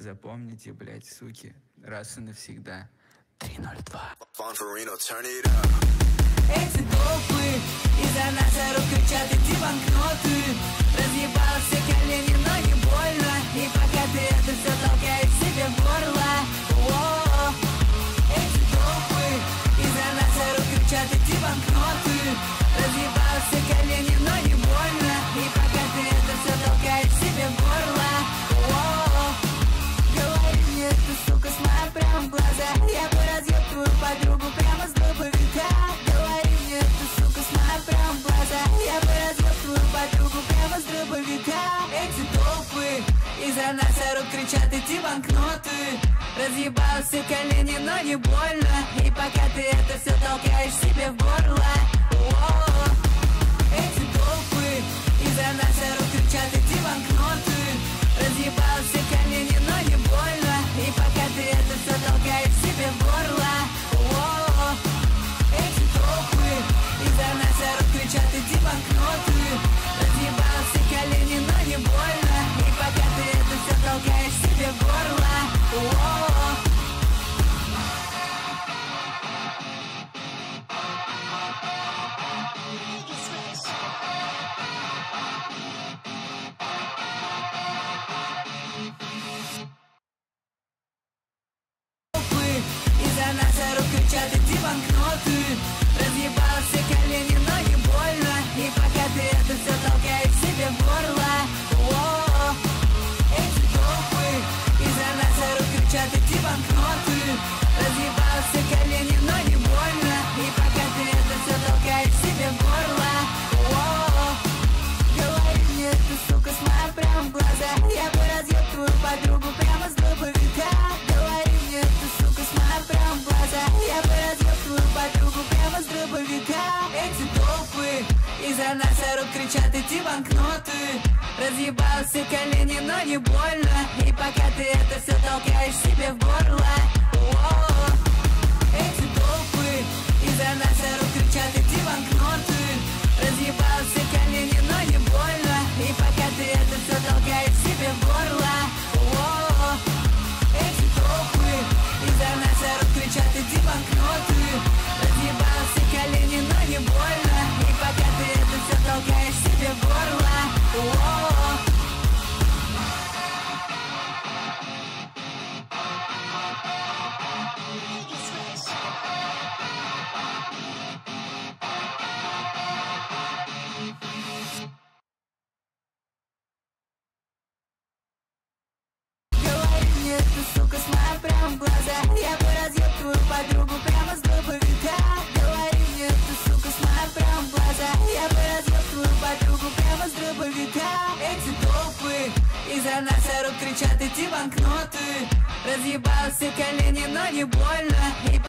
Запомните, блять, суки, раз и навсегда. 302. Эти толпы из-за нас орут, кричат: эти банкноты. Разъебал все колени, но не больно. И пока ты это все толкаешь себе в горло. О-о-о. Эти толпы из-за нас орут, кричат: эти банкноты. Разъебал все колени, но не больно. И пока ты это все толкаешь себе в горло. О-о-о. Говори мне, ты, сука, смотри прямо в глаза. Я бы разъел твою подругу прямо с дробовика. Говори мне, ты, сука, смотри прямо в глаза. Я бы разъел твою подругу прямо с дробовика. Эти толпы из-за нас орут, кричат: эти банкноты. Разъебал все колени, но не больно. И пока ты это все толкаешь себе в горло. О-о-о. Эти толпы из-за нас орут, кричат: эти банкноты. Разъебал все колени, но не больно. И пока ты это все толкаешь себе в горло. О-о-о. Эти толпы из-за нас орут, кричат: эти банкноты. Разъебал все колени, но не больно. И пока ты это все толкаешь себе в горло. О-о-о. Из-за нас орут, кричат: эти банкноты. Разъебал все колени, но не больно. И пока ты это все толкаешь себе в горло. О-о-о. Эти толпы из-за нас орут, кричат: эти банкноты. Разъебал все колени, но не больно. И пока ты это все толкаешь себе в горло. О-о-о. Говори мне, ты, сука, смотри прямо в глаза. Я бы разъел твою подругу прямо с дробовика. Говори мне, ты, сука, смотри прямо в глаза. Я бы разъел твою подругу прямо с дробовика. Эти толпы из-за нас орут, кричат: эти банкноты. Разъебал все колени, но не больно. И пока ты это все толкаешь себе в горло. О-о-о. Эти толпы из-за нас орут, кричат: эти банкноты. Разъебал все колени, но не больно. И пока ты это все толкаешь себе в горло. О-о-о. Эти толпы из-за нас орут, кричат: эти банкноты. Разъебал все колени, но не больно. И пока ты это все толкаешь себе в горло. О-о-о. Ты, сука, смотри прямо в глаза. Я бы разъел твою подругу прямо с дробовика. Говори мне, ты, сука, смотри прямо в глаза. Я бы разъел твою подругу прямо с дробовика. Эти толпы из-за нас орут, кричат: эти банкноты. Разъебал все колени, но не больно. И